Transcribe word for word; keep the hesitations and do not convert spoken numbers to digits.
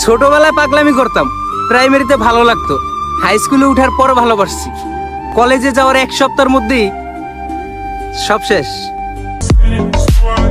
ছোটবেলায় পাগলামি করতাম, প্রাইমারিতে ভালো লাগতো, হাই স্কুলে উঠার পর ভালোবাসছি, কলেজে যাওয়ার এক সপ্তাহের মধ্যেই সব শেষ।